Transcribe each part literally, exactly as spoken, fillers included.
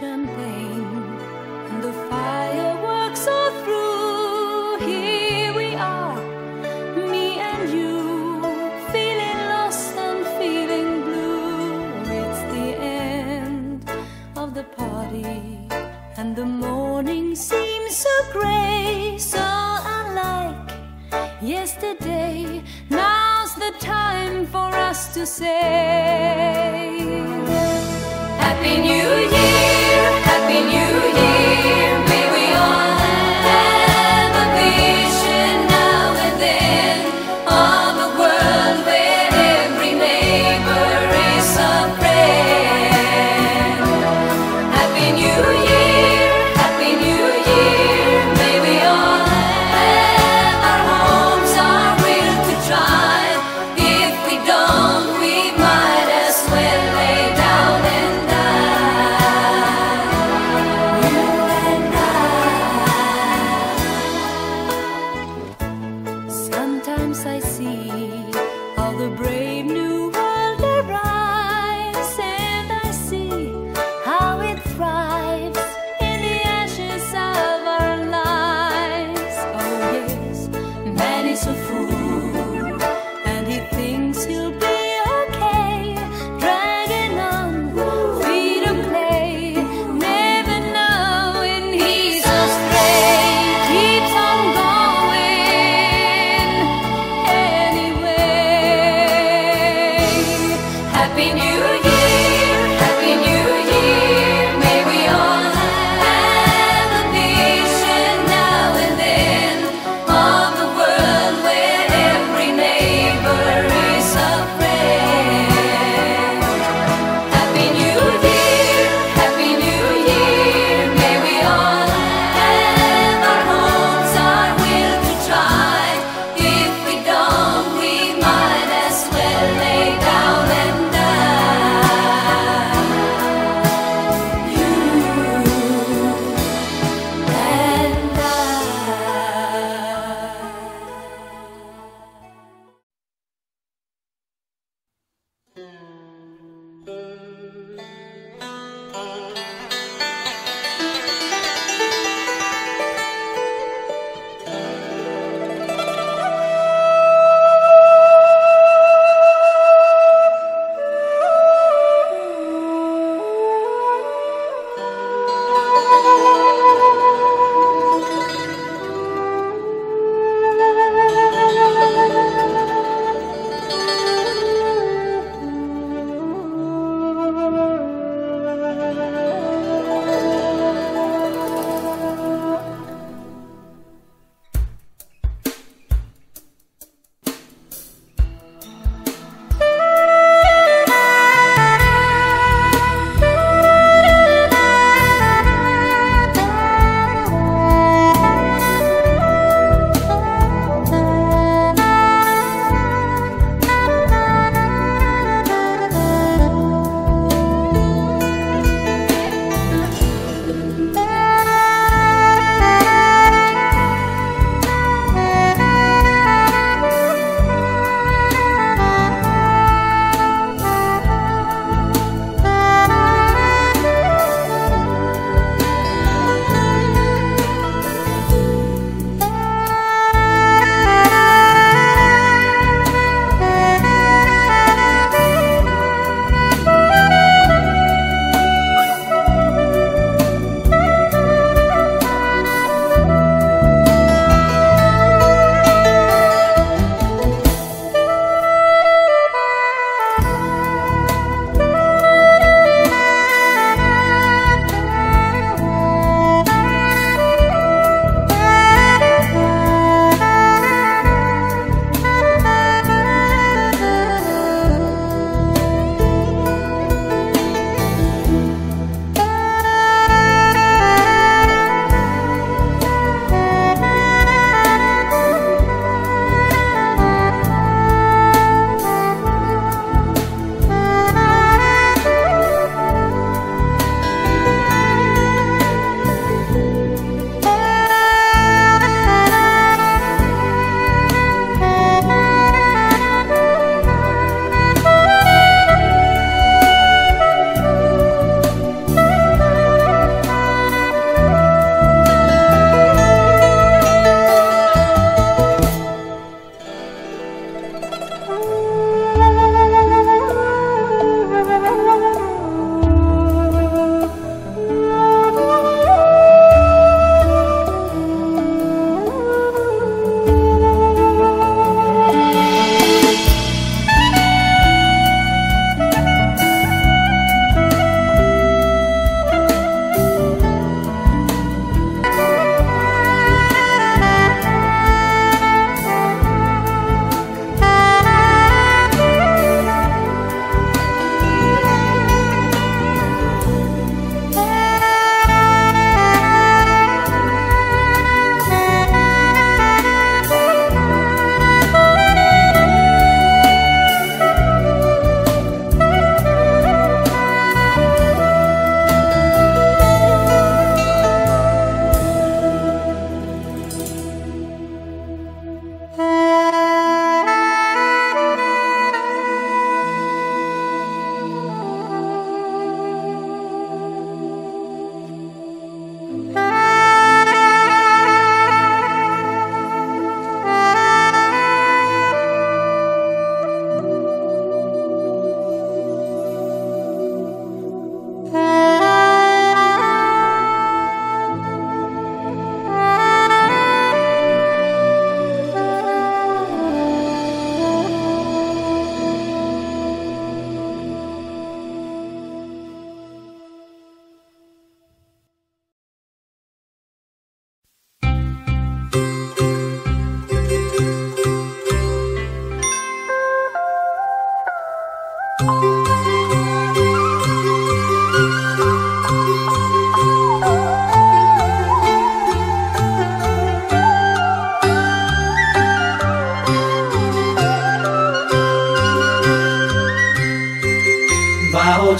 champagne and the fireworks are through. Here we are, me and you, feeling lost and feeling blue. It's the end of the party and the morning seems so grey, so unlike yesterday. Now's the time for us to say Happy New Year, Happy New Year. May we all have a vision now and then of a world where every neighbor is a friend. Happy New Year, Happy New Year. May we all have our homes, our will to try. If we don't, we might as well lay down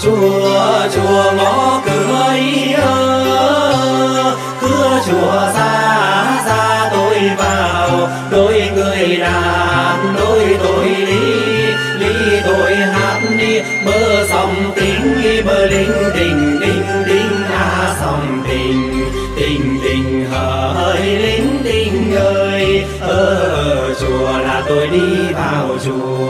chùa, chùa ngõ cửa ấy ơ, cửa chùa xa xa tôi vào, đôi người đàn đôi tôi lý, lý tôi hát đi bờ sông tình, bờ linh tình tình tình à sông tình, tình tình hỡi linh tình ơi, ở chùa là tôi đi vào chùa.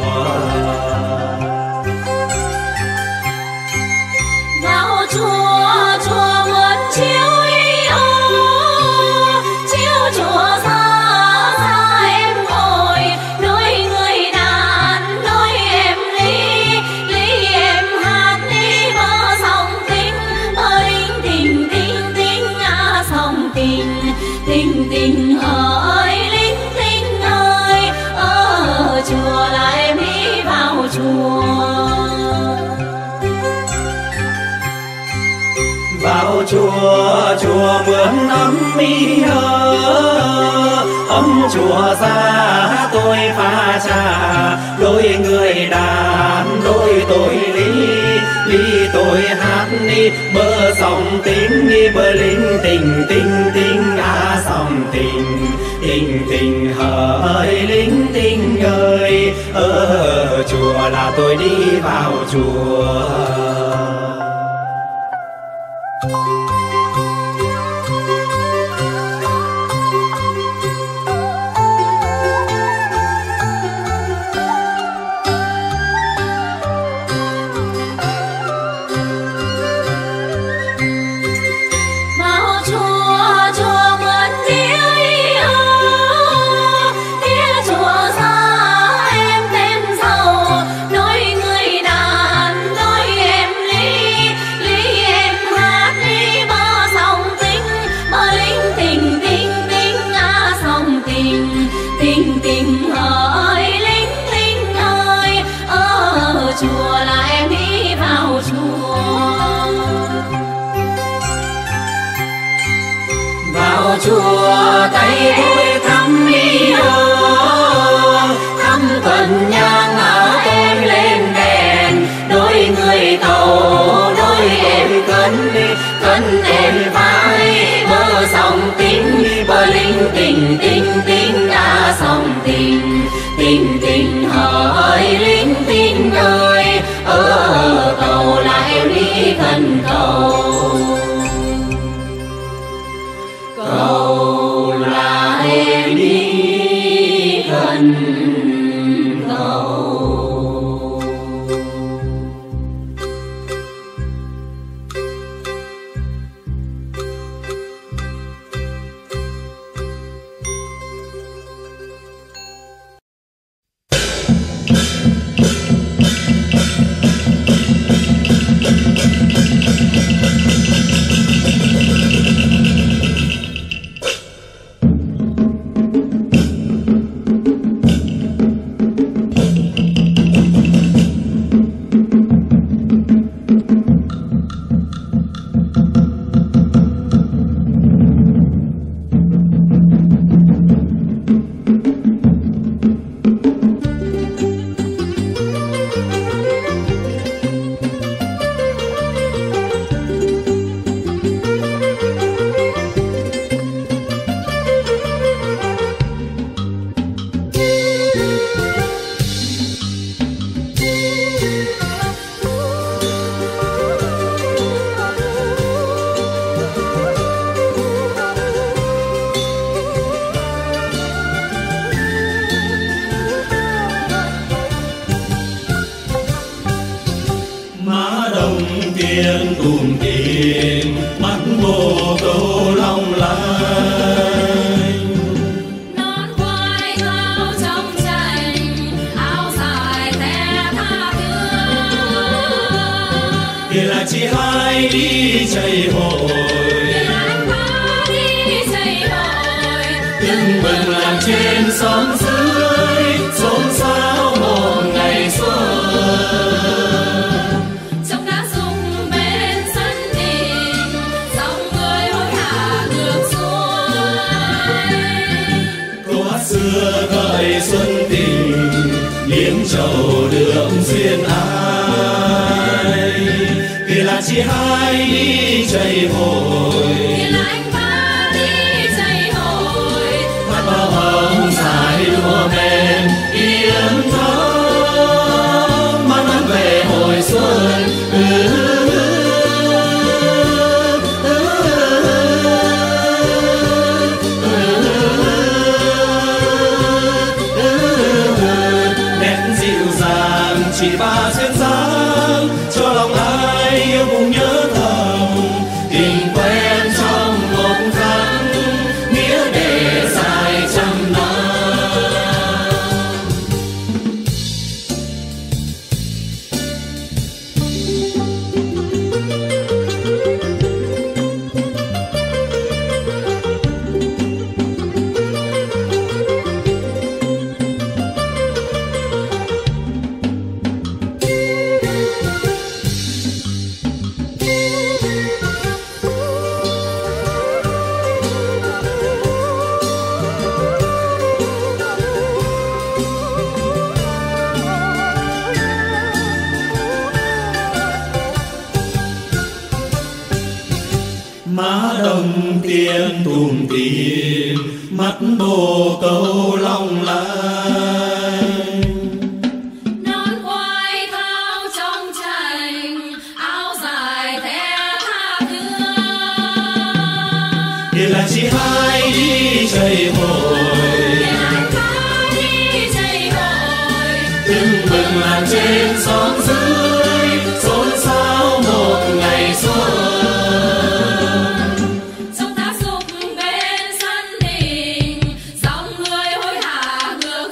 Vào chùa, chùa muốn chiếu ý ơ, chiếu chùa xa xa em ngồi, đôi người đàn đôi em ly, ly em hát đi bờ sông tình, bờ linh tình tình tình à sông tình, tình tình hỡi linh tình ơi, ở chùa là em đi vào chùa. Vào chùa, chùa mượn ấm mi ơ, ấm chùa xa tôi pha trà, đôi người đàn đôi tôi ly, ly tôi hát đi bờ sông tình, bờ linh tình tình tình à sông tình, tình tình hỡi linh tình ơi, ở chùa là tôi đi vào chùa. Vào chùa, chùa mượn đĩa ý ơ, đĩa chùa xa em thêm giàu, đôi người đàn đôi em ly, ly em hát đi bờ sông tình, bờ linh tình tình tình à sông tình, tình tình hỡi linh tình ơi, ở chùa là em đi vào chùa. Vào chùa tay tôi thăm mi ơ, thăm tuần nhang ở tôi lên đèn, đôi người cầu đôi em cân cân em vai bờ sông tình, bờ linh tình tình tình à sông tình, tình tình hỡi linh tình ơi, ở cầu là em đi cần cầu, cầu là em đi gần cầu. tiên tùm tìm mắt vô câu long lanh. Non khoai thao trong tranh áo dài té tha thương. Thì là chị hai đi chạy hội, Thì là anh ba đi chạy hội. từng bần làng trên xóm dưới xôn xao một ngày xuân. Trong đã dùng bên sân đình, dòng người hối hả ngược xuôi. Câu hát xưa gợi xuân tình, liếm trầu đượm duyên ai. chị hai đi chạy hồi, Thiên lãnh ba đi chạy hồi, hát bao hồng dài lúa mềm yên thơm, mang nắng về hồi xuân. Chỉ ba duyên dáng cho lòng ai yêu cùng nhớ thầm, Tình quen trong một tháng, nghĩa để dài trăm năm. má đồng tiền tùm tìm, mắt bồ câu long lanh. nón khoai thao trong tranh, áo dài thẻ tha thương. Thì là chị hai đi chạy hồi, Thiên lãnh ba đi chạy hồi, Tưng bừng làn trên xóm dưới, xôn xao một ngày xuân. Trong tác dục bên sân đình, dòng người hối hả ngược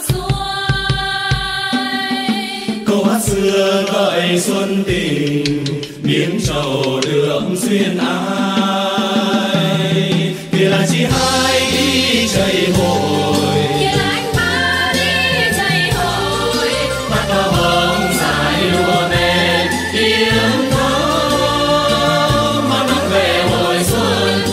xuôi. câu hát xưa gợi xuân tình, miếng trầu được duyên ai. Thì là chị hai đi chạy hồi, Thiên lãnh ba đi chạy hồi, hát bao hồng dài lúa mềm yên thơm, mang nắng về hồi xuân.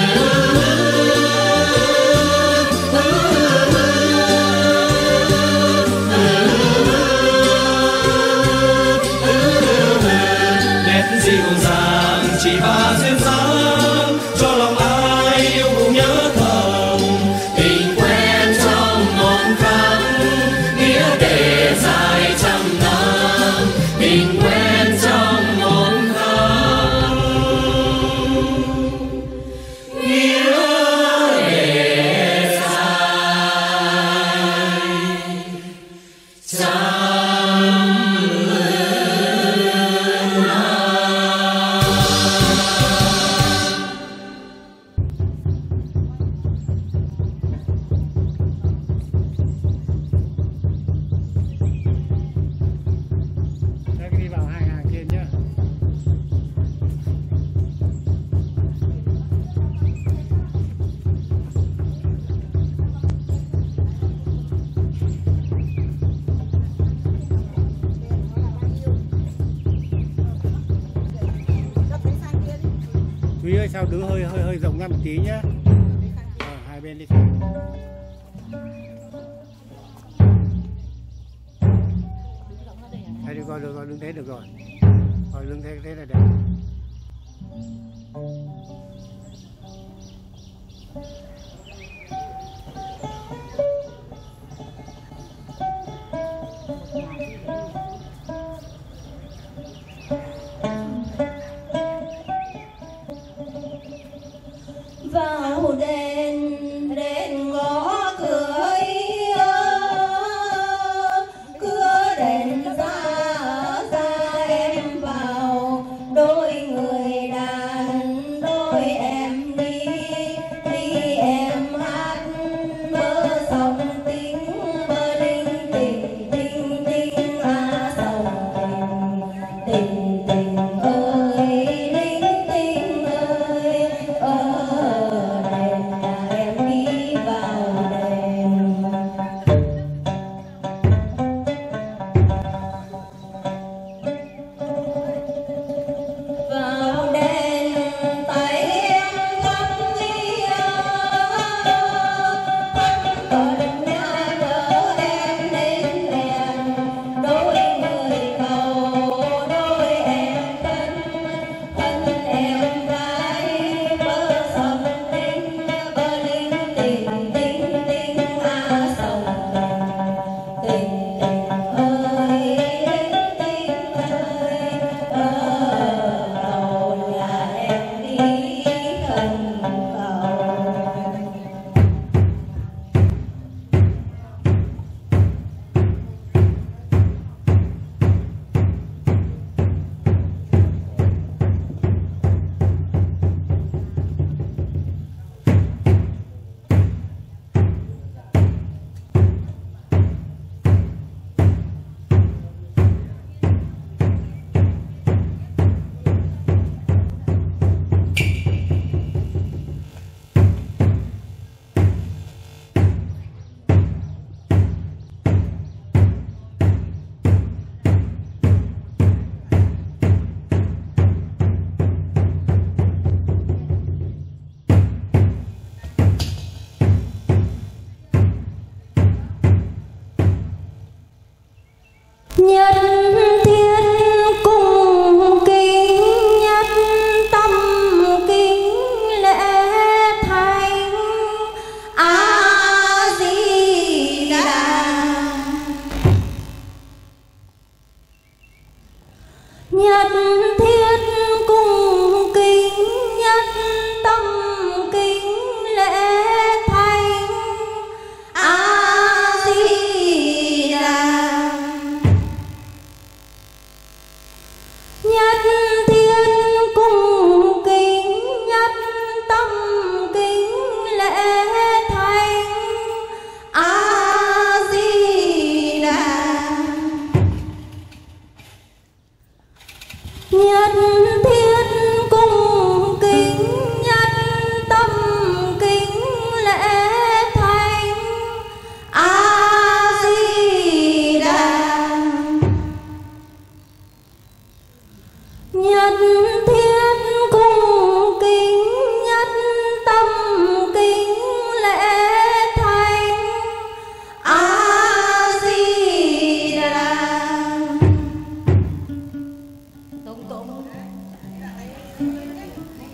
nét dịu dàng chỉ ba duyên dáng cho lòng ai yêu cùng nhớ thầm. Tình quen trong một tháng, nghĩa để dài trăm năm. Tình quen trong một tháng, nghĩa để dài trăm Đấy, đi vào hai hàng trên nhá. Thúy ơi, sao đứng hơi hơi hơi rộng ra một tí nhá. Ờ, hai bên đi. Đây được rồi, được rồi, đứng thế được rồi. Rồi đứng thế thế là đẹp. vào đền đền gõ cửa ấy, cửa đền ra ra em vào, đôi người đàn đôi em đi đi em hát mơ sóng tính mơ linh tình tình tình à sóng tình tình tình ơi linh tình ơi ở đền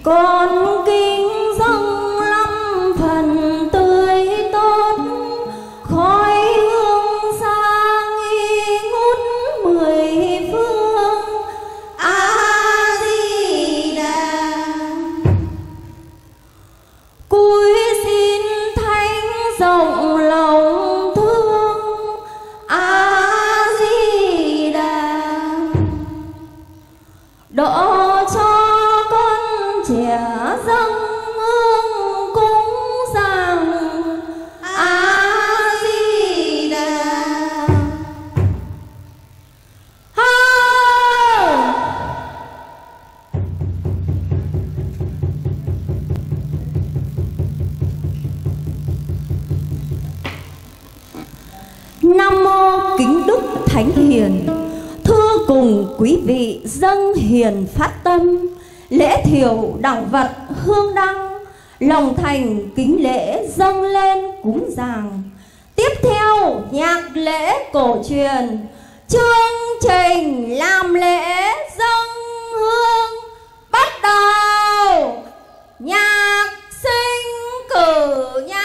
con kính dâng lâm phần tươi tốt, khói hương xa nghi ngút mười phương. A Di Đà. Cúi xin thánh rộng lòng thương. A Di Đà. Độ cho con trẻ dâng hương cúng dường. A Di Đà. Ha. Nam mô kính đức thánh hiền. Thưa cùng quý vị dâng hiền phát tâm, lễ thiểu đẳng vật hương đăng, lòng thành kính lễ dâng lên cúng dường. Tiếp theo nhạc lễ cổ truyền, chương trình làm lễ dâng hương bắt đầu. Nhạc sinh cử nhạc.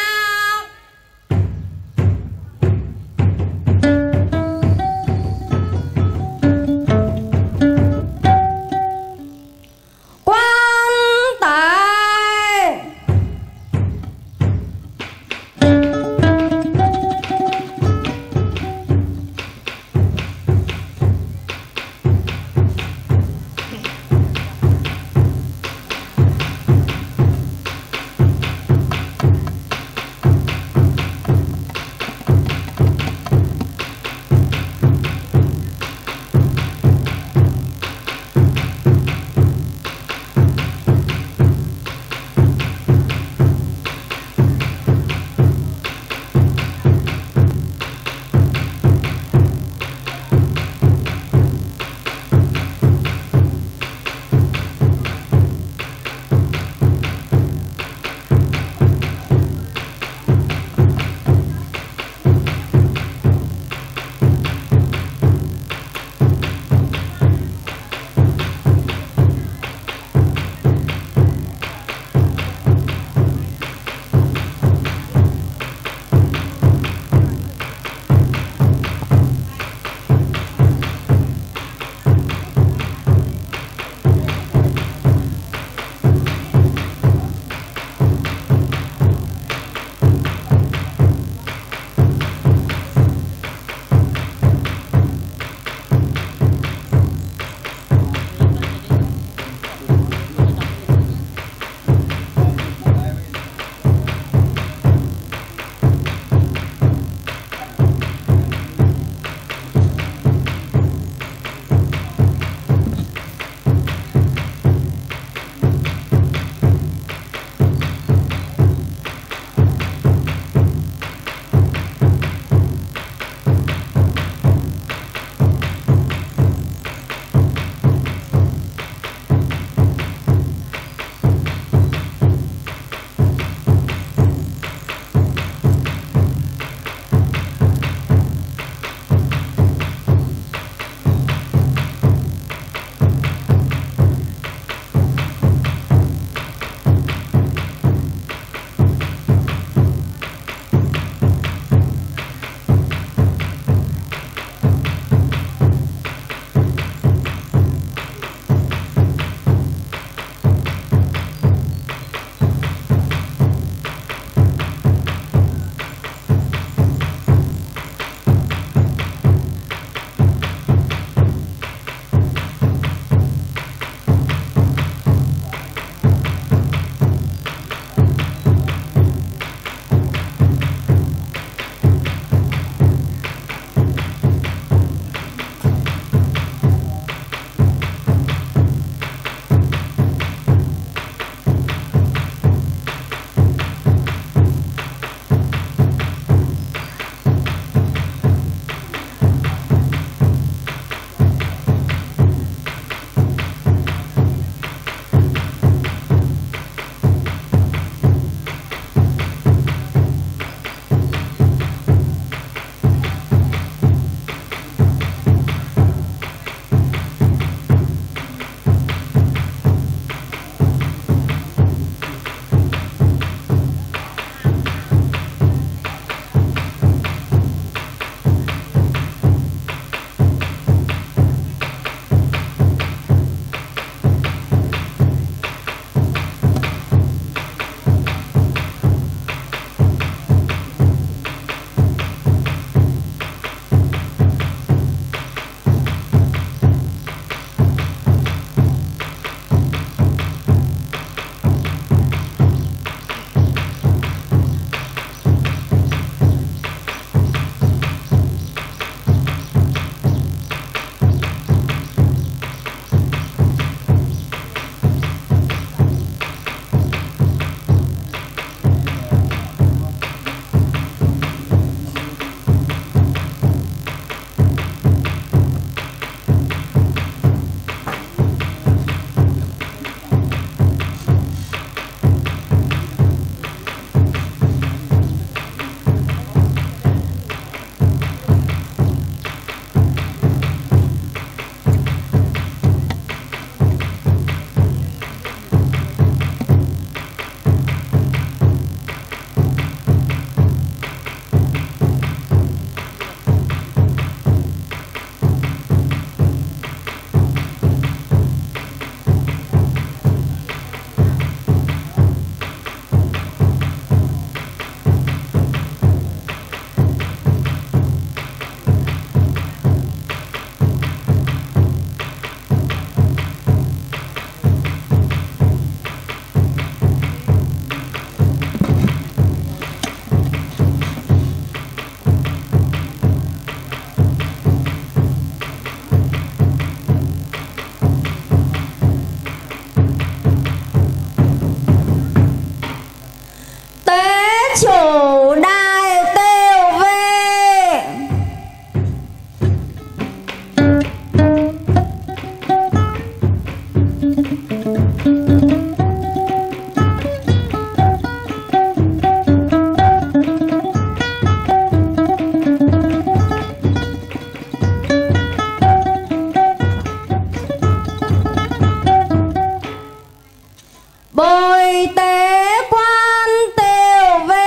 bồi tế quan tiểu về.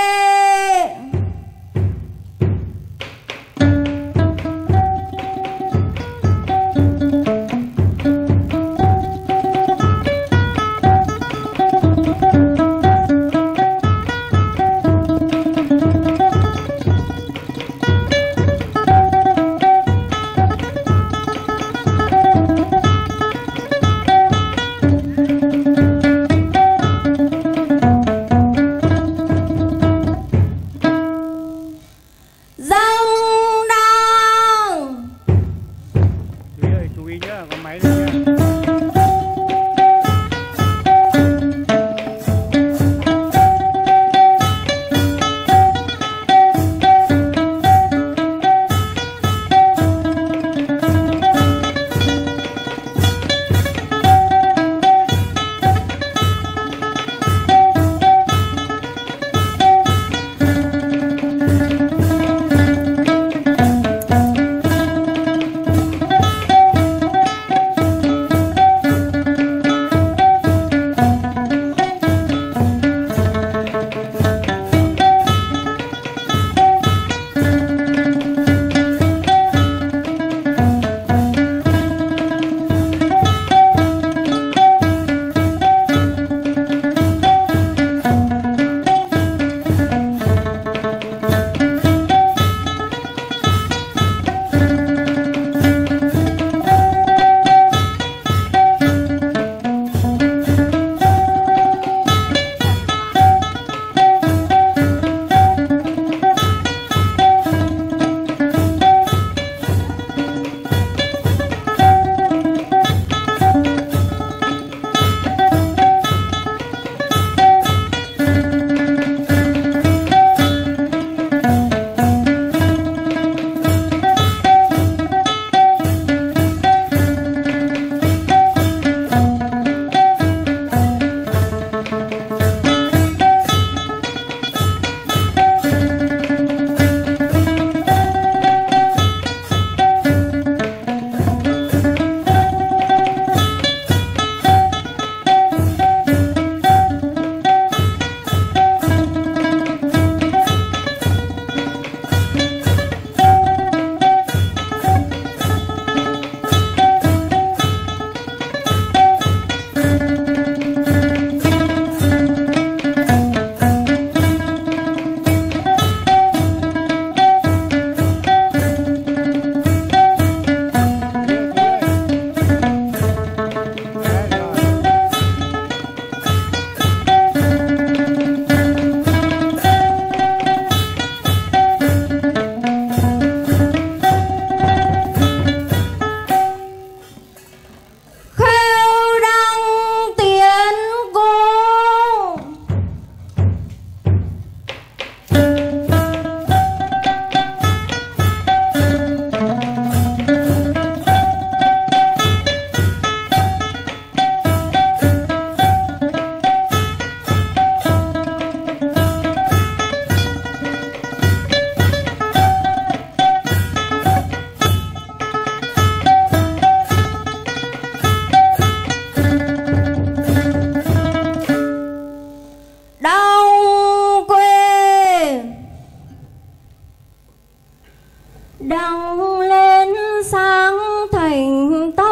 đăng lên sáng thành tâm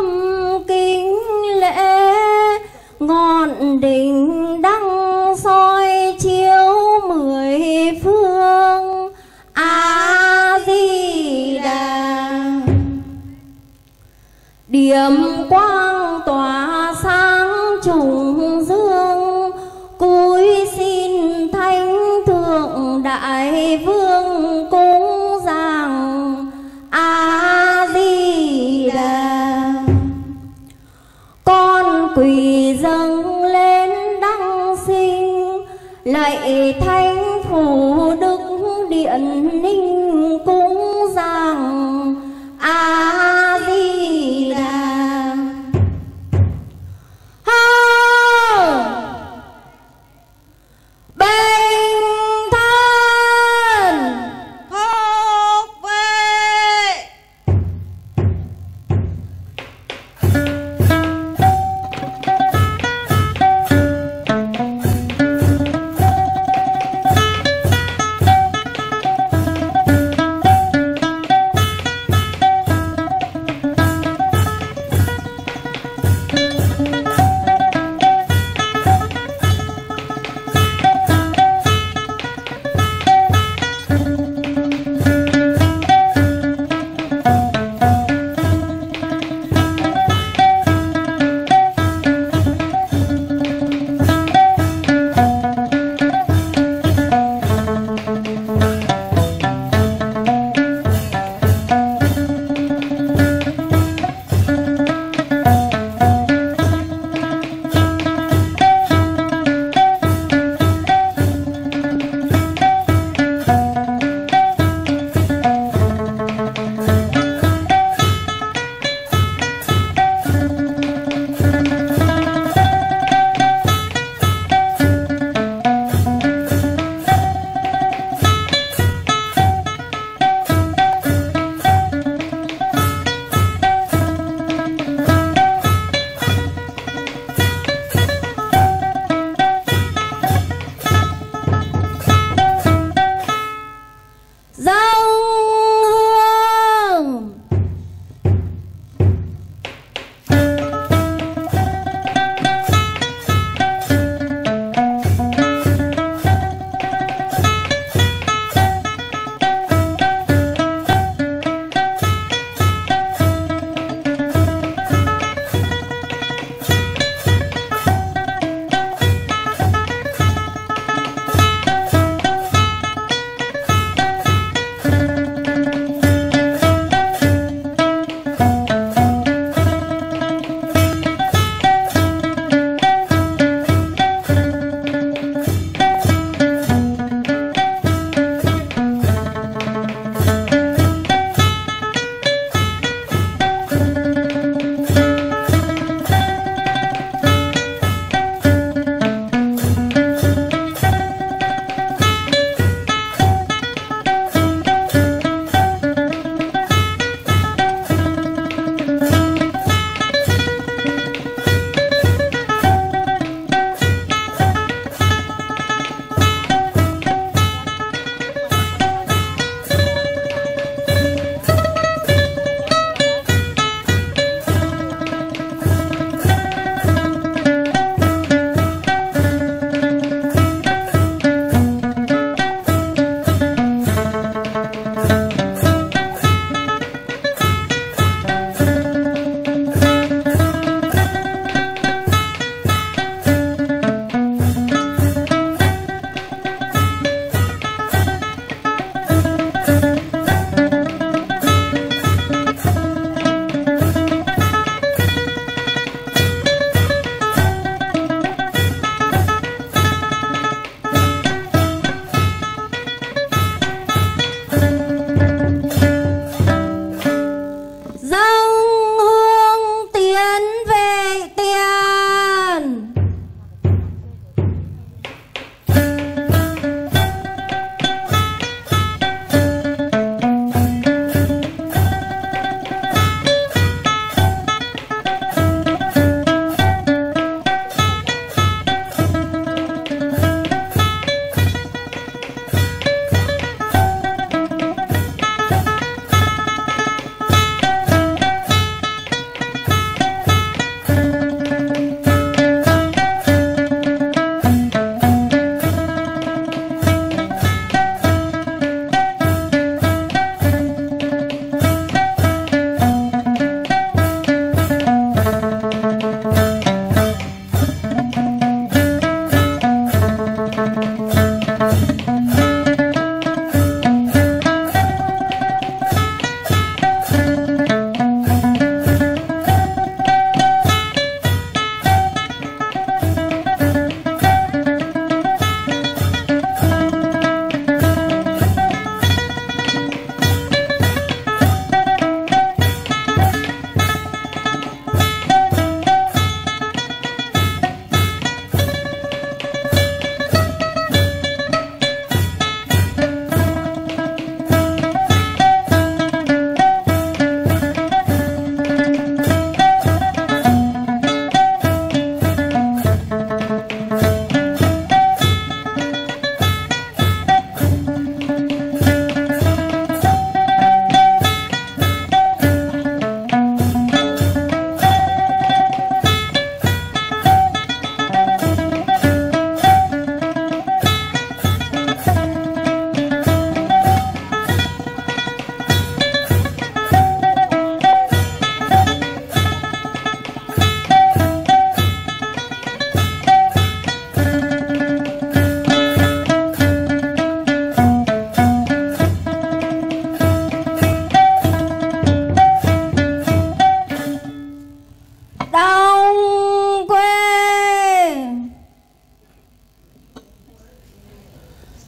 kính lễ, ngọn đỉnh đăng soi chiếu mười phương. A Di Đà, điểm quang tỏa sáng trùng dương, cúi xin thánh thượng đại vương cúng dường. A Di Đà, con quỳ dâng lên đăng sinh, lạy thánh phủ đức điện ninh cúng dường. A Di Đà. Bình thân thuộc về.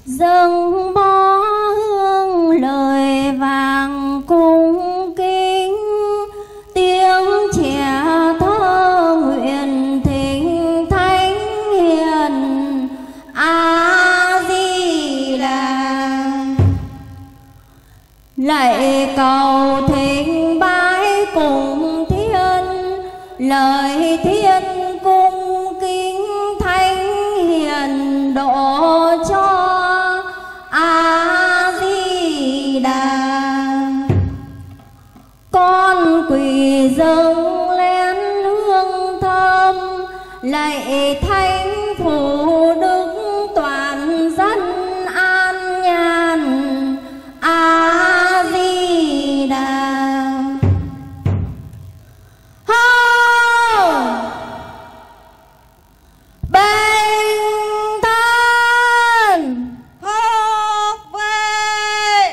dâng bó hương lời vàng cung kính, tiếng trẻ thơ nguyện thỉnh thánh hiền A Di Đà. Lạy cầu thỉnh bái cùng thiên, lời thiên cung kính thánh hiền độ cho A Di Đà. Con quỳ dâng lén hương thơm, lạy thánh phụ đức toàn dân an nhàn A Di Đà. Hô bình thân Phục về.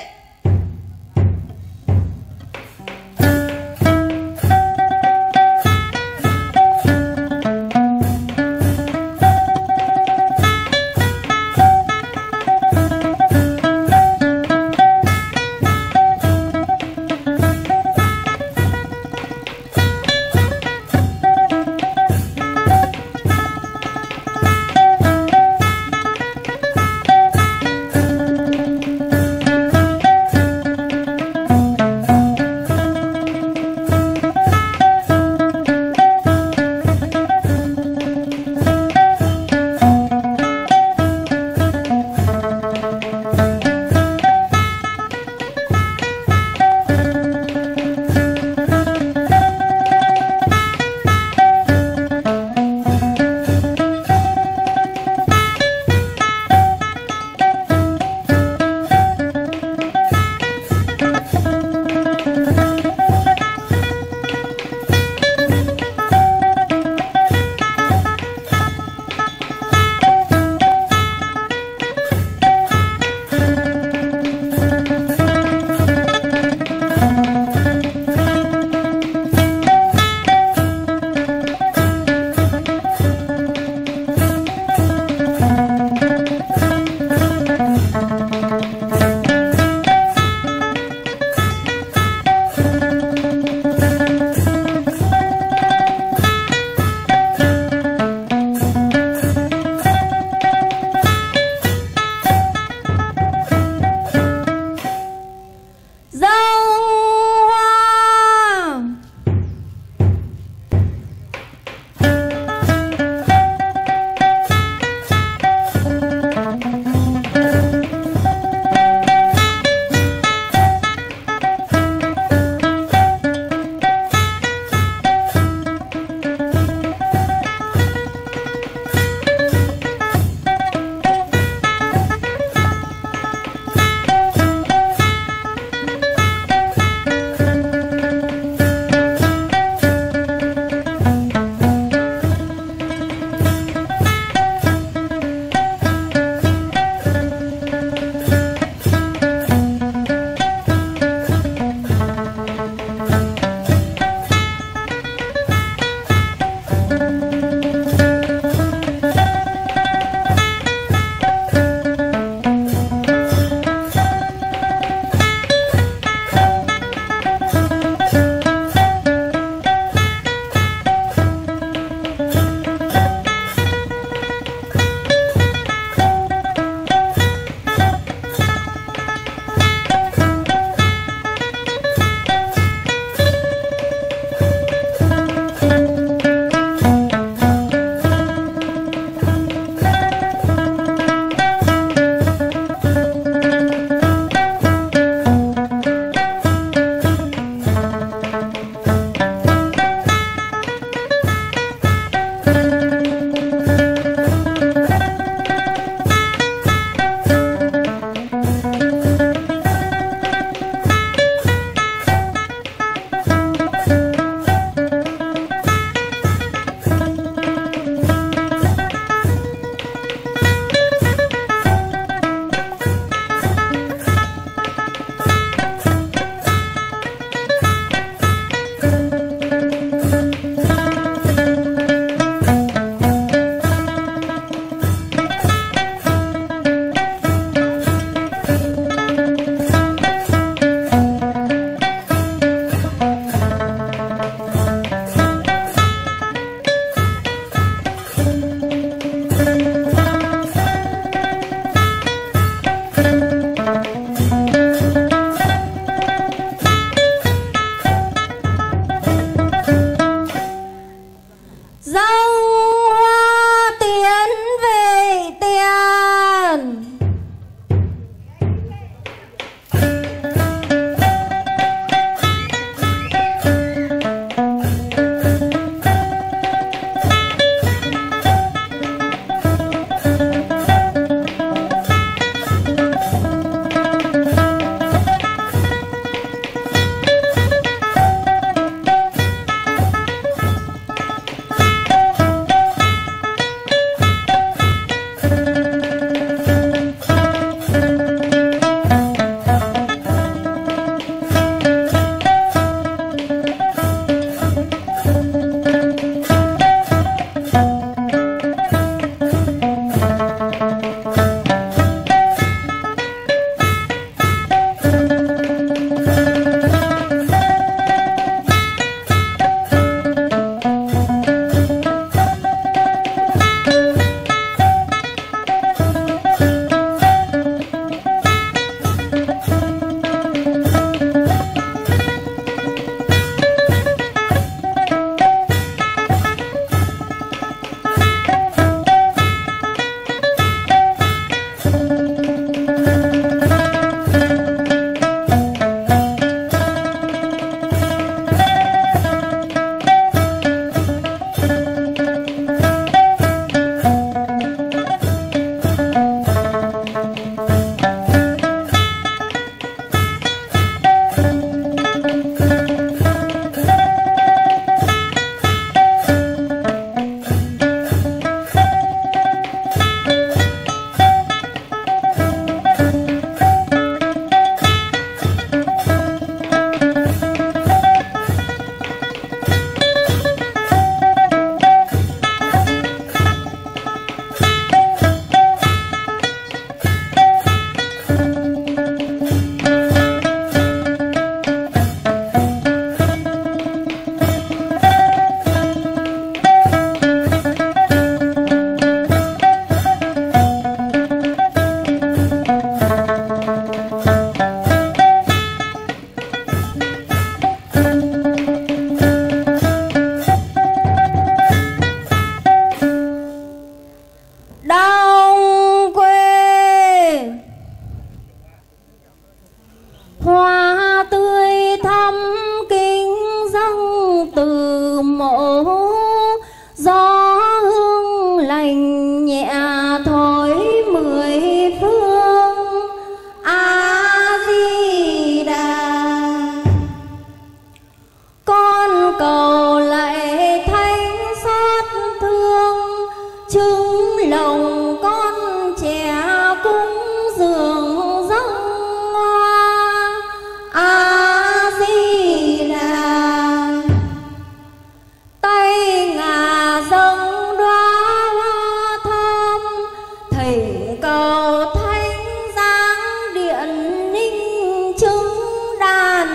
thỉnh cầu thánh giáng điện ninh chứng đàn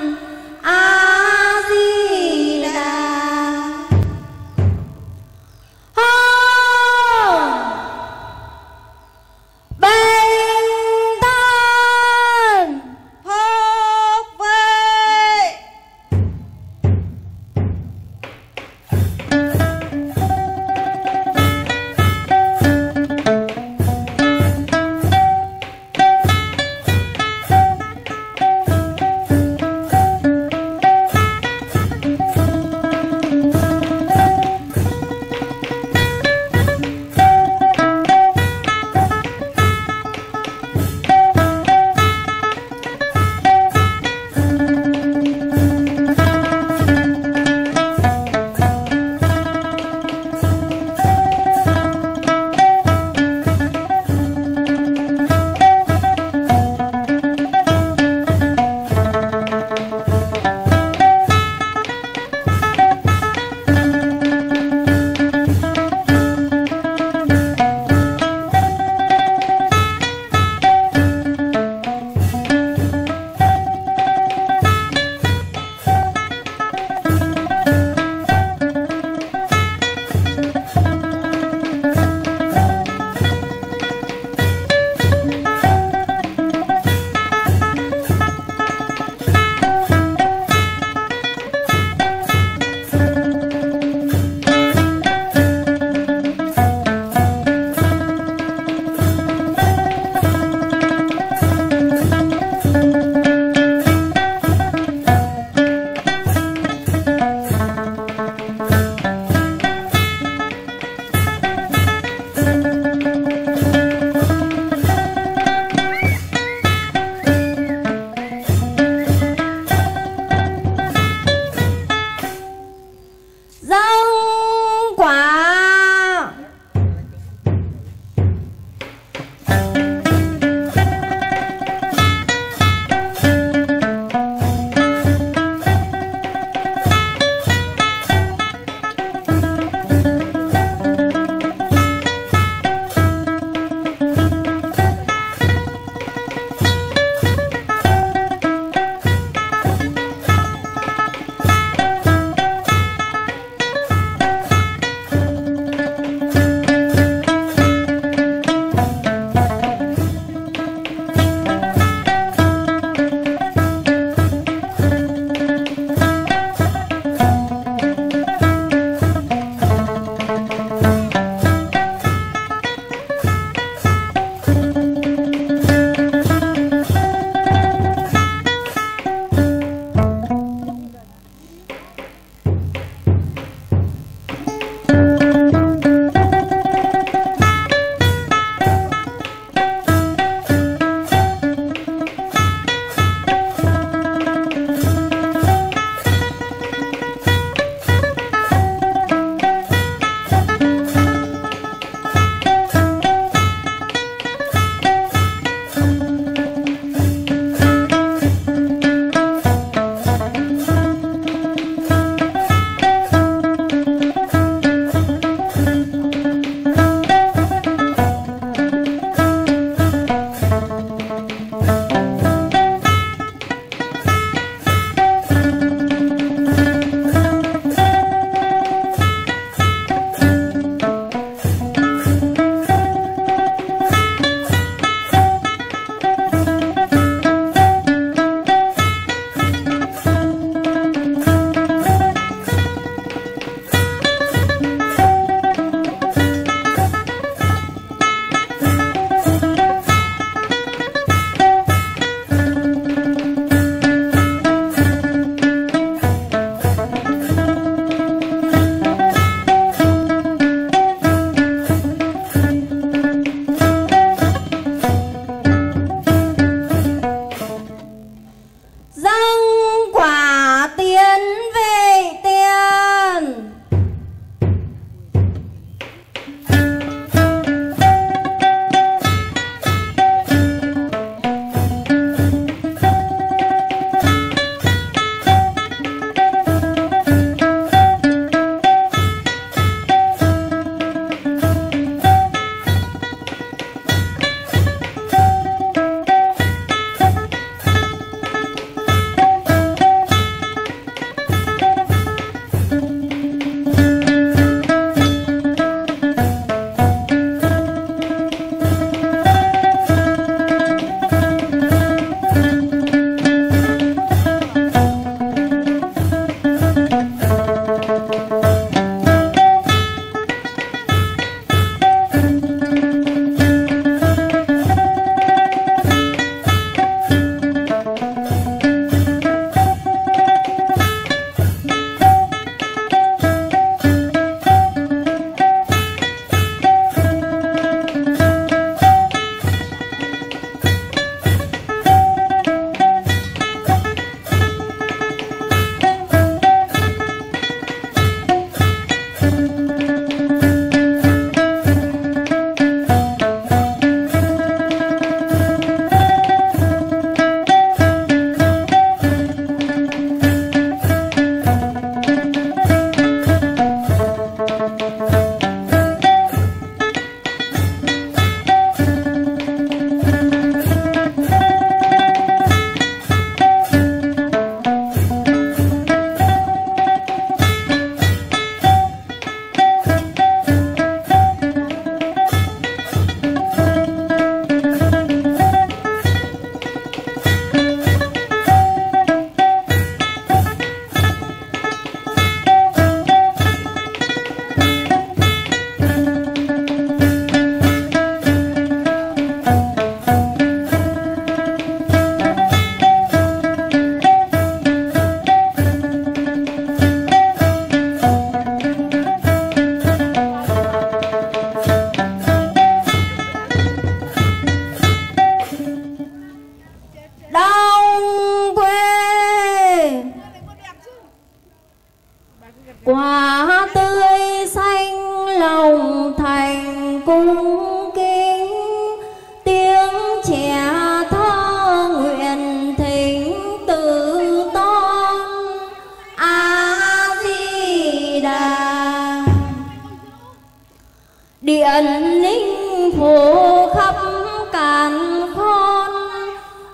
A Di Đà. Hô bình thân Hốt về. Hãy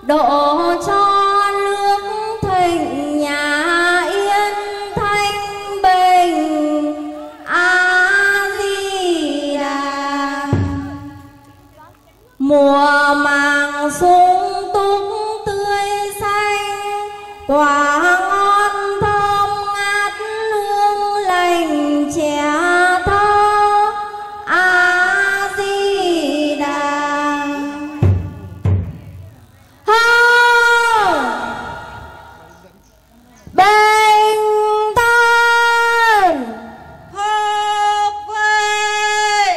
độ cho nước thịnh nhà yên thanh bình. A Di Đà. Mùa màng sung túc tươi xanh, quả ngon thơm ngát hương lành trẻ thơ. A Di Đà. Hơ bình thân Hợp về.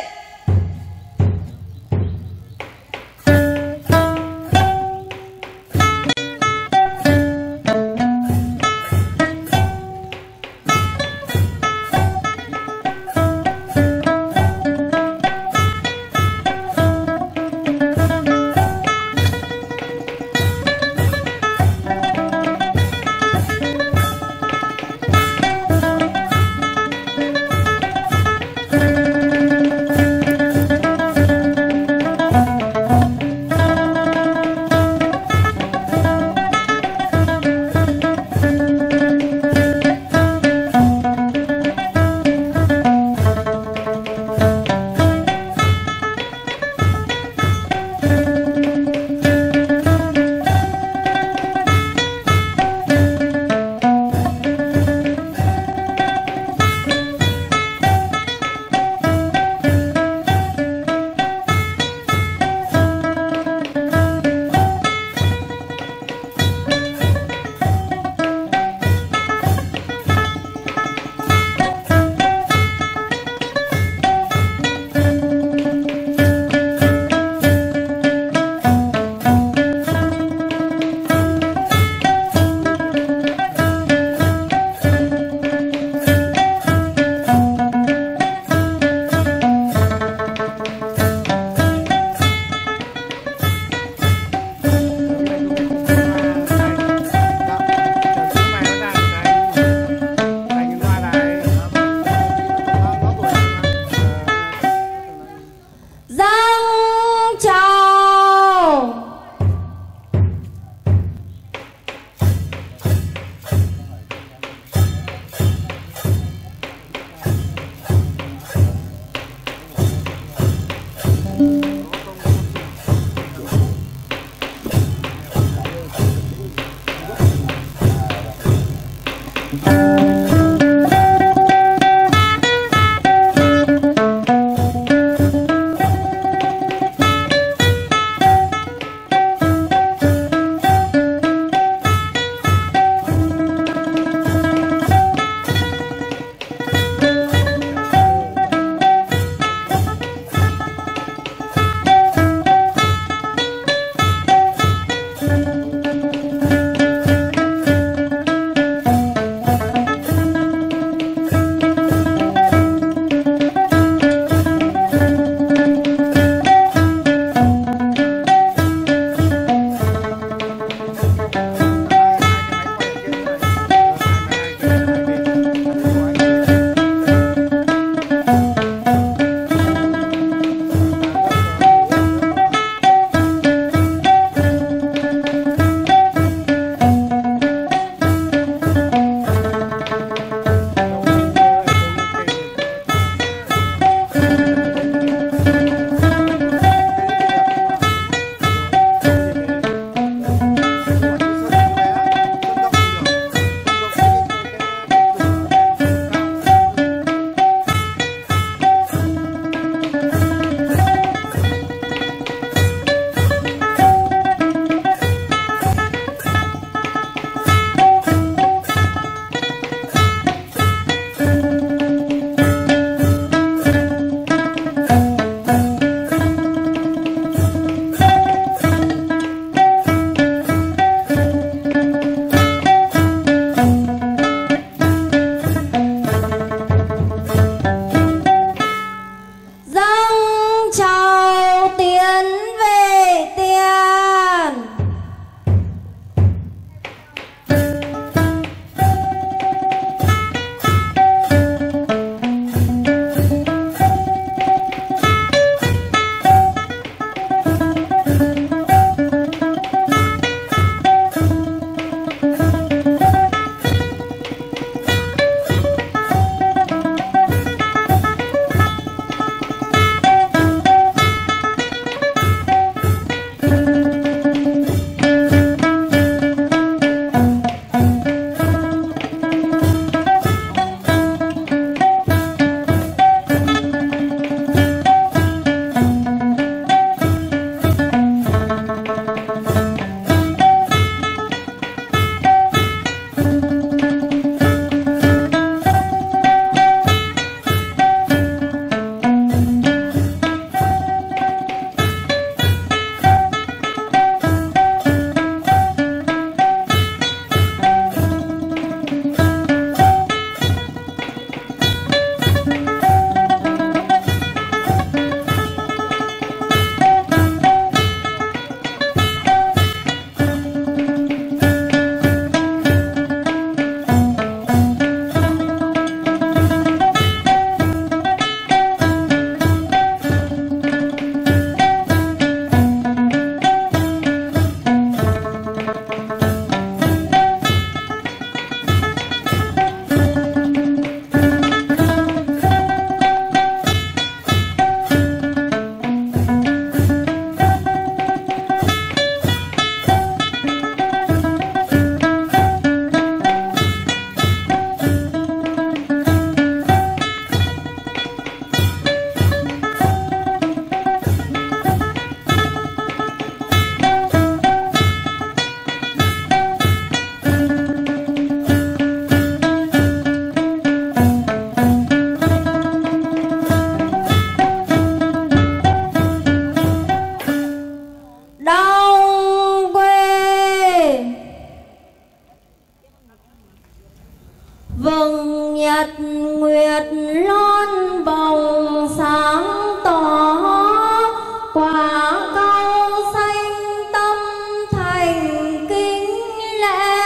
mau sanh tâm thành kính lễ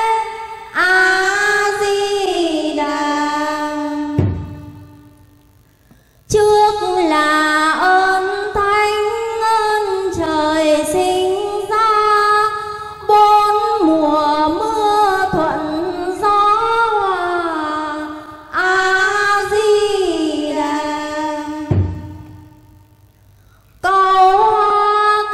A Di Đà. Trước là ơn thánh ơn trời sinh ra, bốn mùa mưa thuận gió hòa A Di Đà. Cầu hoa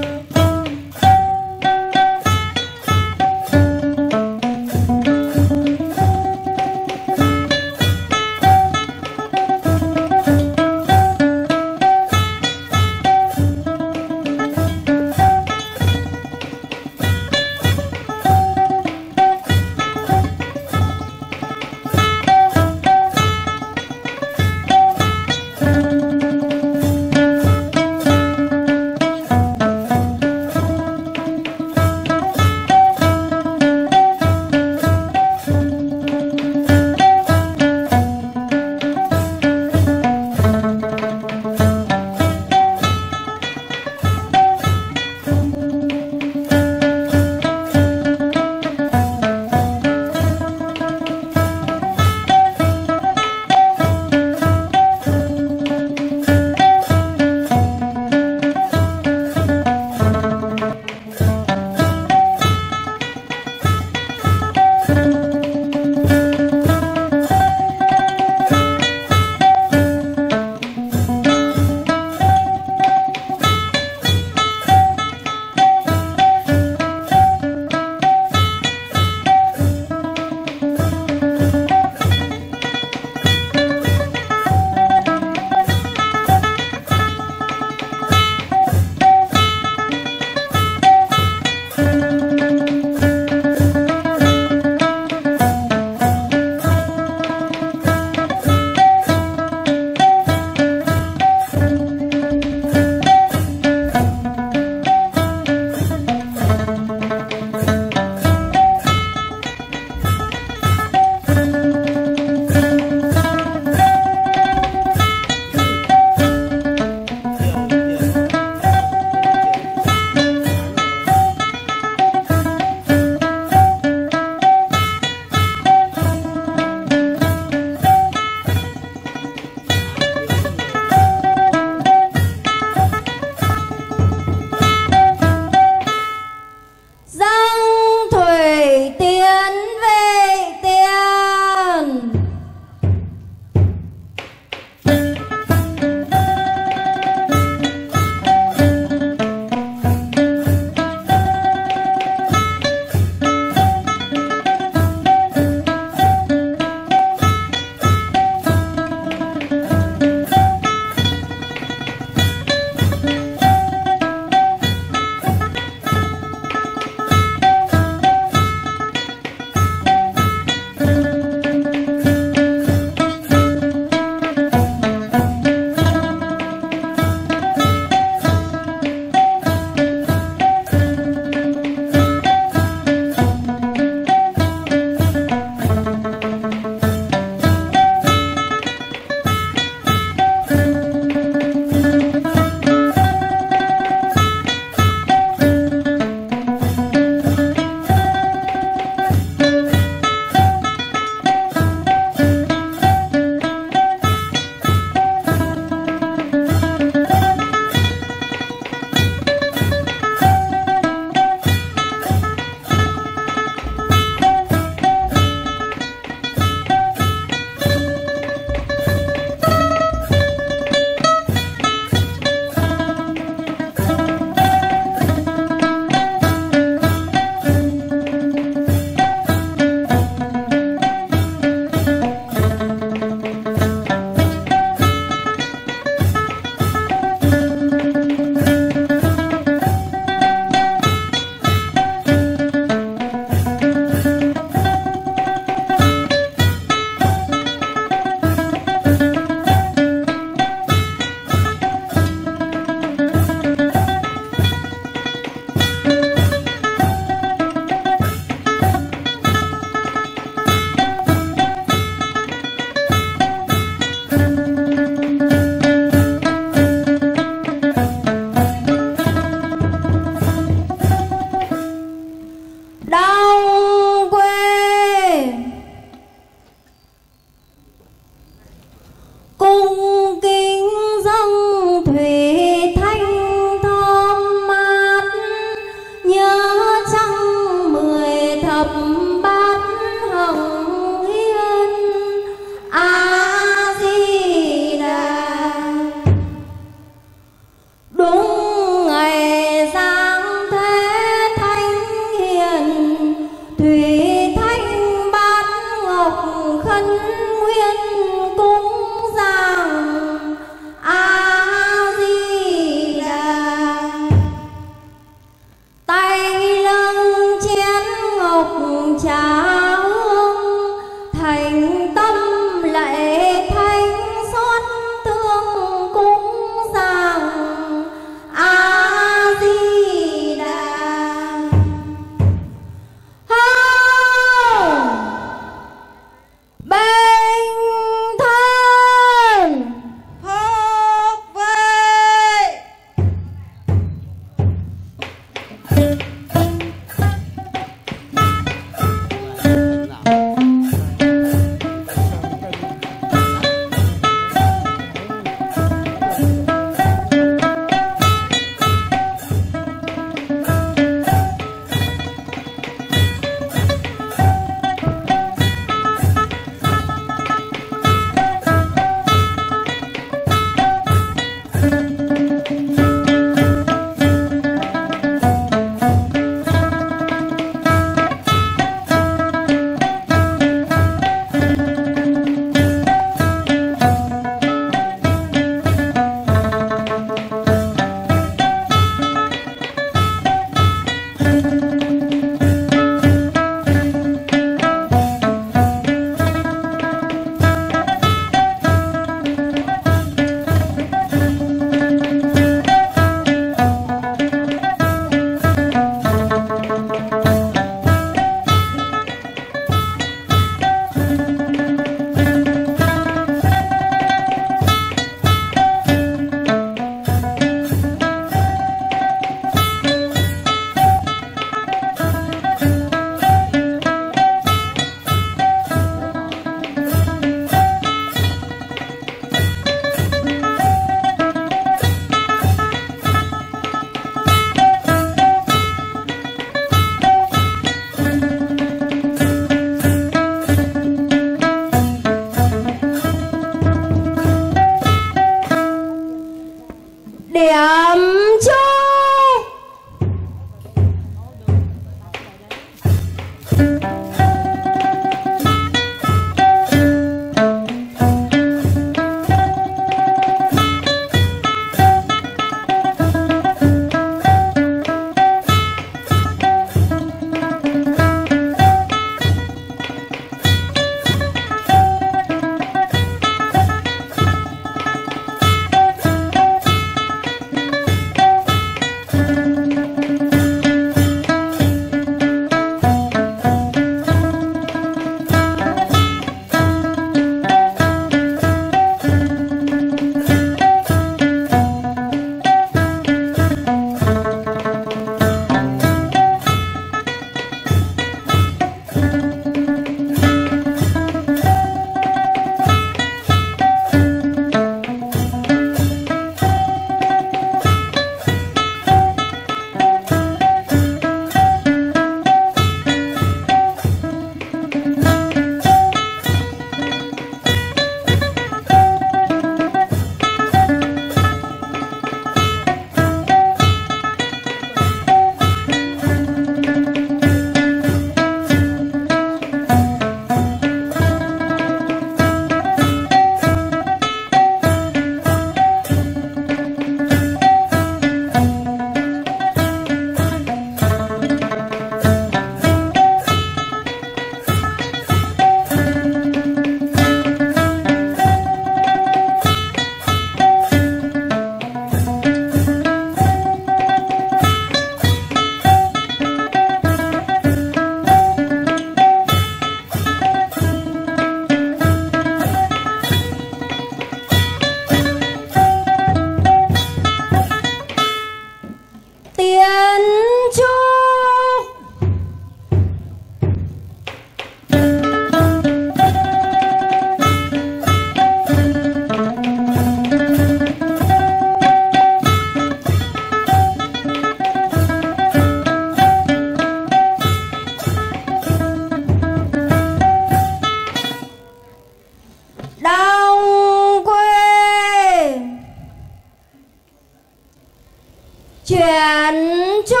chuyển chu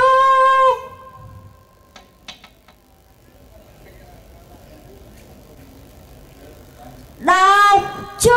đọc chu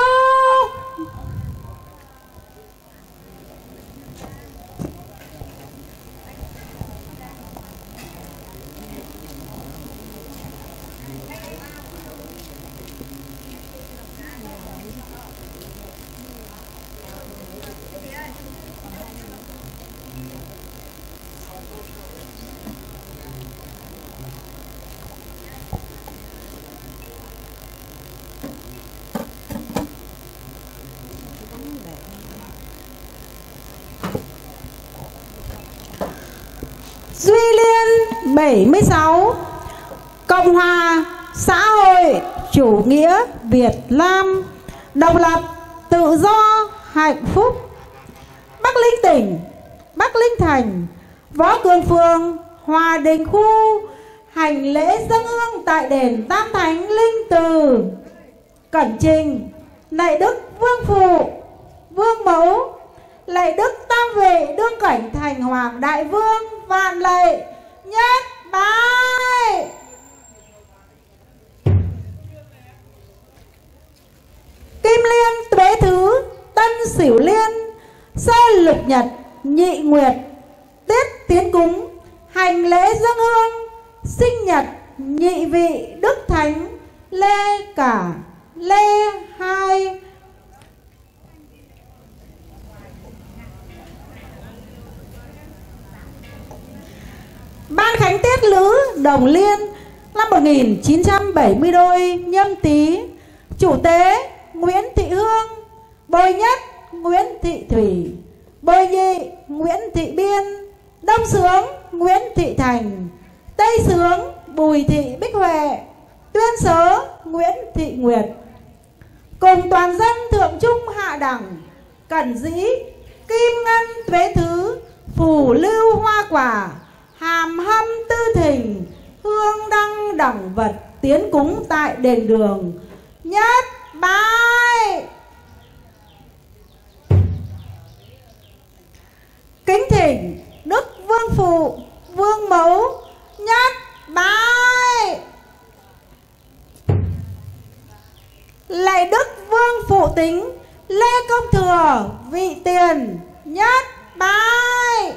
Duy Liên bảy mươi sáu, Cộng hòa xã hội chủ nghĩa Việt Nam, độc lập, tự do, hạnh phúc. Bắc Linh tỉnh, Bắc Linh thành, Võ Cường phường, Hòa Đình khu, hành lễ dâng hương tại đền Tam Thánh Linh Từ. Cẩn trình lạy Đức Vương Phụ, Vương Mẫu, lạy Đức Tam Vị đương cảnh thành Hoàng Đại Vương, vạn lạy nhất bái. Kim Liên Tuế Thứ, Tân Sửu Liên, Sơ Lục Nhật, Nhị Nguyệt, Tiết Tiến Cúng, hành lễ dâng hương sinh nhật nhị vị Đức Thánh Lê Cả, Lê Hai. Ban khánh tiết Lữ Đồng Liên năm một nghìn chín trăm bảy mươi đôi Nhâm Tý, chủ tế Nguyễn Thị Hương, bồi nhất Nguyễn Thị Thủy, bồi nhị Nguyễn Thị Biên, đông sướng Nguyễn Thị Thành, tây sướng Bùi Thị Bích Huệ, tuyên sớ Nguyễn Thị Nguyệt. Cùng toàn dân thượng trung hạ đẳng, cẩn dĩ kim ngân tuế thứ, phù lưu hoa quả, hàm hâm tư thình, hương đăng đẳng vật tiến cúng tại đền đường nhất bái. Kính thỉnh Đức Vương Phụ Vương Mẫu nhất bái. Lạy Đức Vương Phụ Tính Lê Công Thừa vị tiền nhất bái.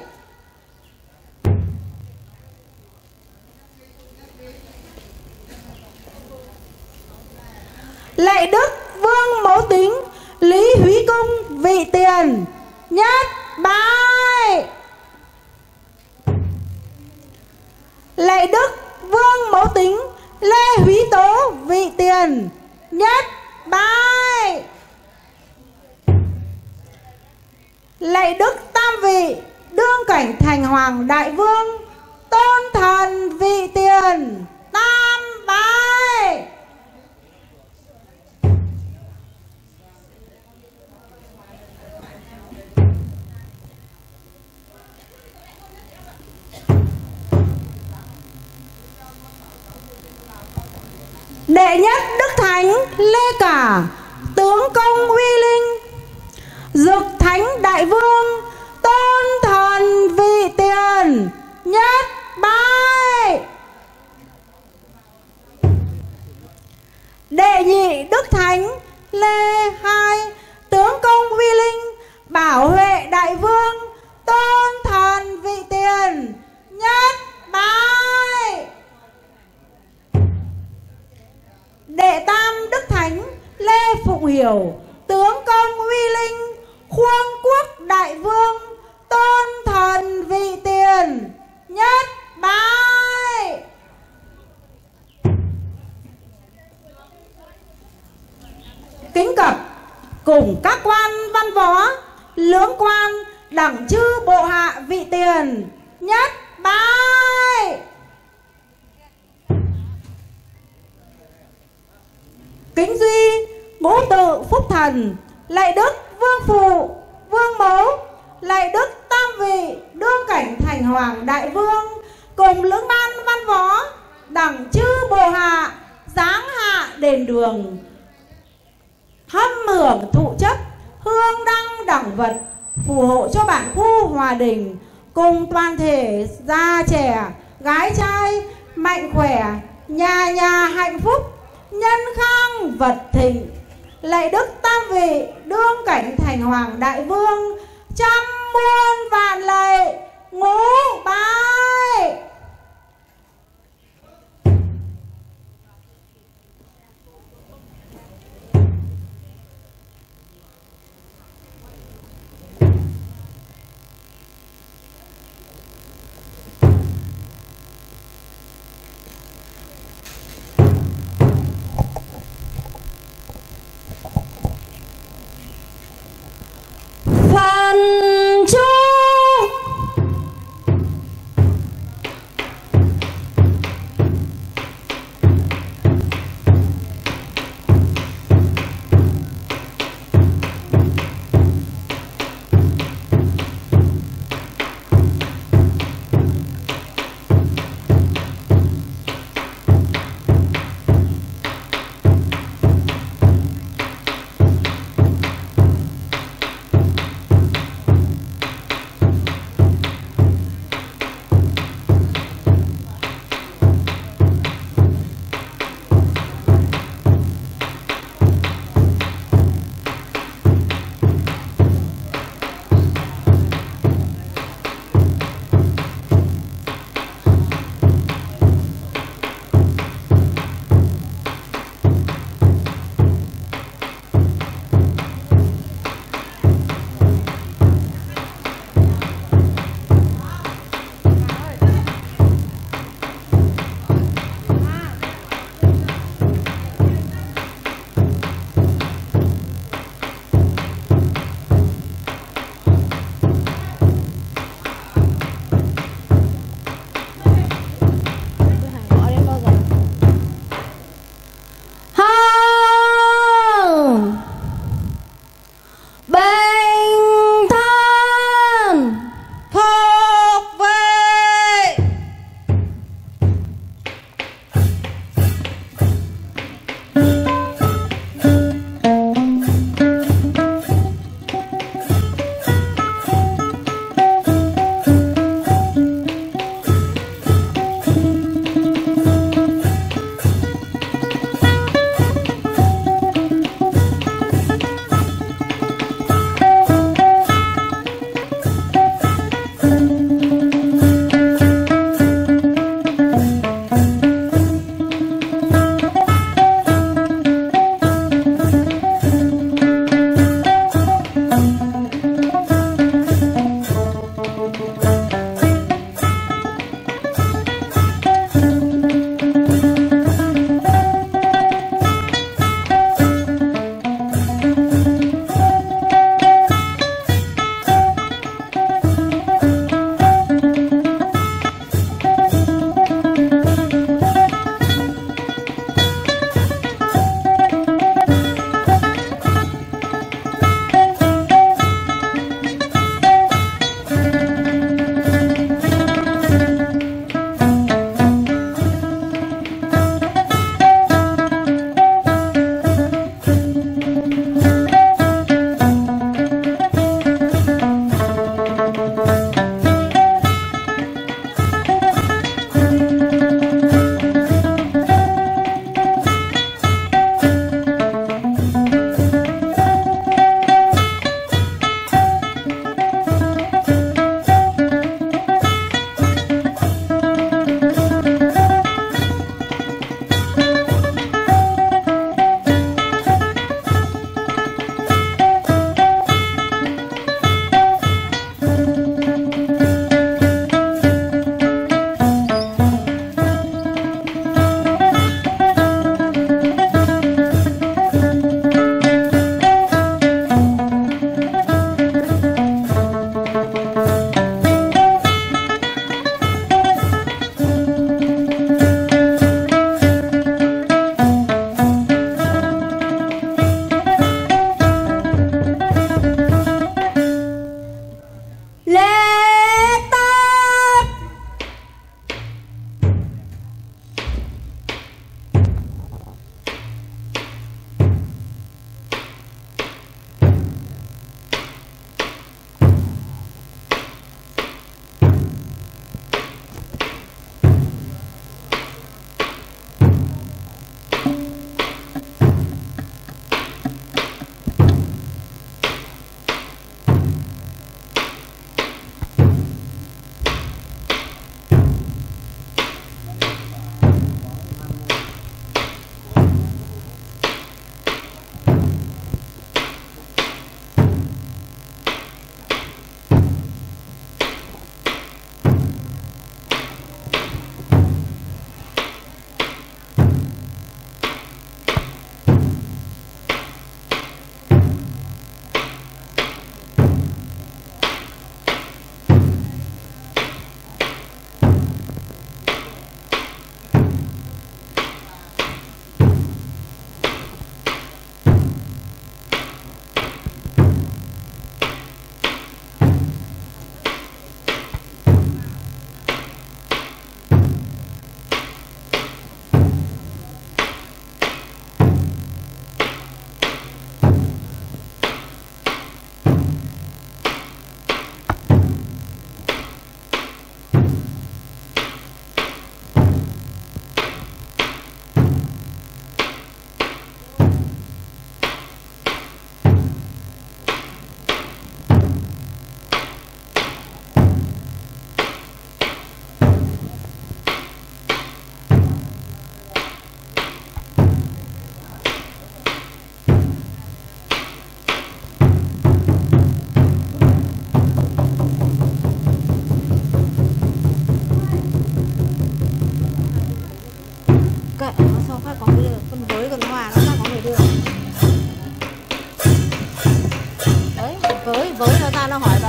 Lạy Đức Vương Mẫu Tính Lý Húy Cung vị tiền nhất bái. Lạy Đức Vương Mẫu Tính Lê Húy Tố vị tiền nhất bái. Lạy Đức Tam Vị đương cảnh thành Hoàng Đại Vương, tôn thần vị tiền tam bái. Đệ nhất Đức Thánh Lê Cả, tướng công uy linh, Dực Thánh Đại Vương, tôn thần vị tiền nhất bái. Đệ nhị Đức Thánh Lê Hai, tướng công uy linh, Bảo Huệ Đại Vương, tôn thần vị tiền nhất bái. Đệ tam Đức Thánh Lê Phụng Hiểu, tướng công uy linh, Khuông Quốc Đại Vương, tôn thần vị tiền nhất bái. Kính cập cùng các quan văn võ, lưỡng quan đẳng chư bộ hạ vị tiền nhất bái. Kính duy ngũ tự phúc thần, lạy Đức Vương Phụ Vương Mẫu, lạy Đức Tam Vị đương cảnh thành Hoàng Đại Vương, cùng lưỡng ban văn võ đẳng chư bộ hạ giáng hạ đền đường, hâm hưởng thụ chất hương đăng đẳng vật, phù hộ cho bản khu hòa đình, cùng toàn thể già trẻ gái trai mạnh khỏe, nhà nhà hạnh phúc, nhân khang vật thịnh. Lạy Đức Tam Vị đương cảnh thành Hoàng Đại Vương, trăm muôn vạn lạy ngũ bái. Phan Chu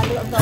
lượng rồi.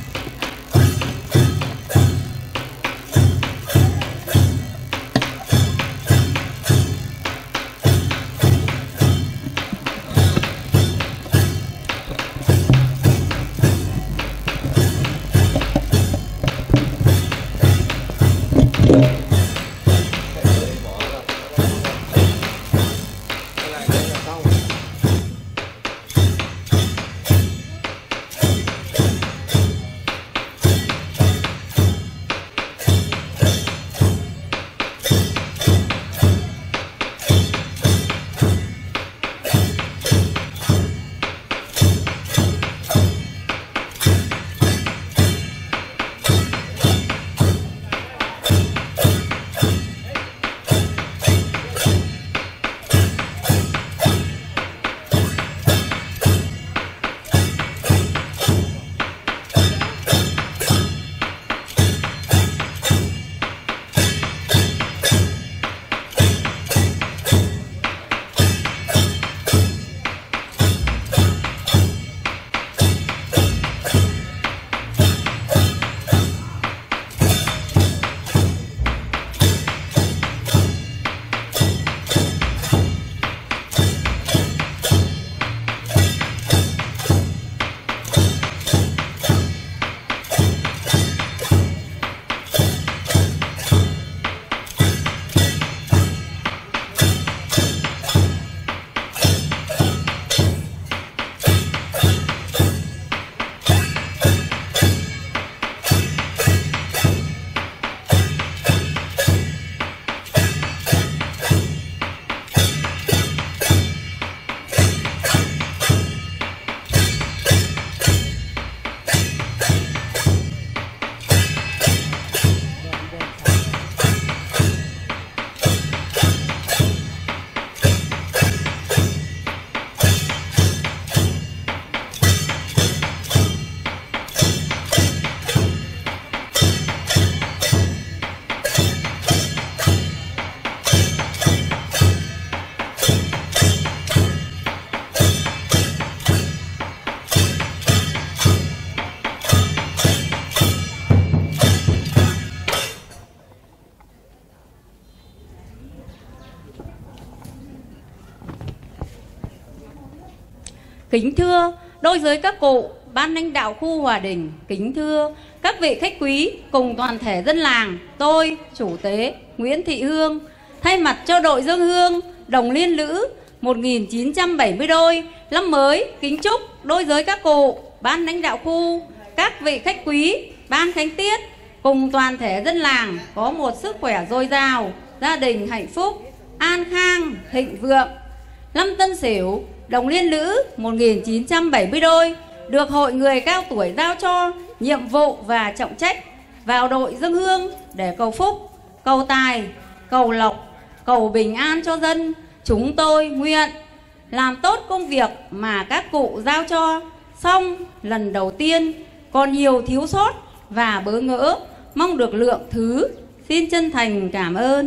Kính thưa đối với các cụ, ban lãnh đạo khu Hòa Đình, kính thưa các vị khách quý cùng toàn thể dân làng, tôi, chủ tế Nguyễn Thị Hương, thay mặt cho đội dân hương Đồng Liên Lữ một nghìn chín trăm bảy mươi đôi, năm mới kính chúc đối với các cụ, ban lãnh đạo khu, các vị khách quý, ban khánh tiết cùng toàn thể dân làng có một sức khỏe dồi dào, gia đình hạnh phúc, an khang, thịnh vượng. Năm Tân Sửu, Đồng Liên Lữ một nghìn chín trăm bảy mươi đôi được hội người cao tuổi giao cho nhiệm vụ và trọng trách vào đội dâng hương để cầu phúc, cầu tài, cầu lộc, cầu bình an cho dân. Chúng tôi nguyện làm tốt công việc mà các cụ giao cho, xong lần đầu tiên còn nhiều thiếu sót và bỡ ngỡ, mong được lượng thứ. Xin chân thành cảm ơn.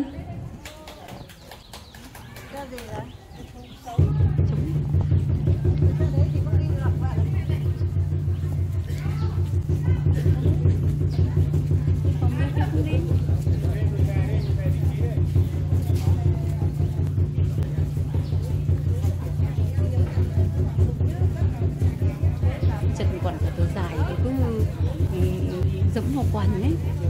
Chân còn phải tôi dài tôi cứ giống một quần ấy.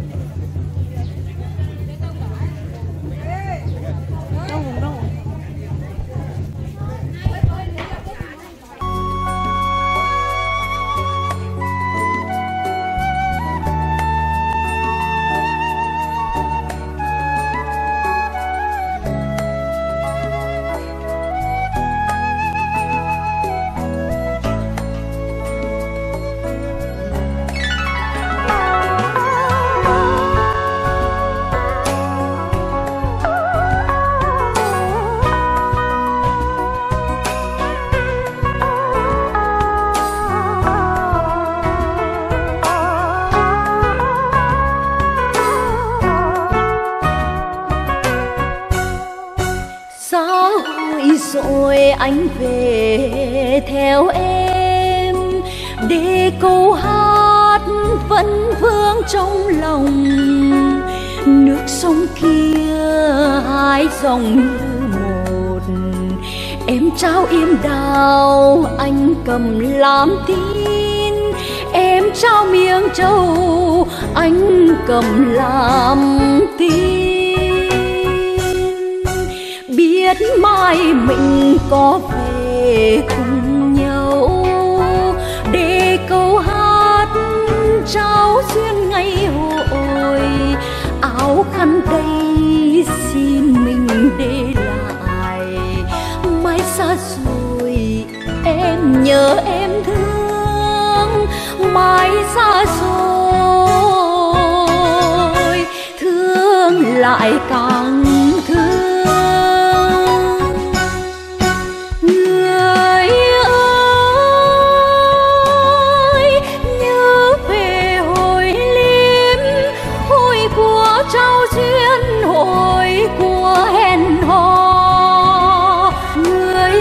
Đâu đâu. Rồi anh về theo em đi câu hát vẫn vương trong lòng. Nước sông kia hai dòng như một, em trao yêm đào anh cầm làm tin, em trao miếng trầu anh cầm làm tin. Biết mai mình có về cùng nhau để câu hát trao duyên ngày hội. Áo khăn đây xin mình để lại, mai xa rồi em nhớ em thương, mai xa rồi thương lại càng thương. Người ơi nhớ về hồi liếm, hồi của trao duyên, hồi của hẹn hò. Người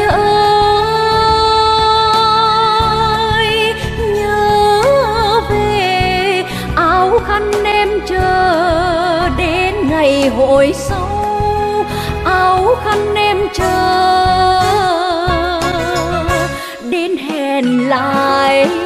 ơi nhớ về áo khăn em chờ đến ngày hội sau, áo khăn em chờ đến hẹn lại.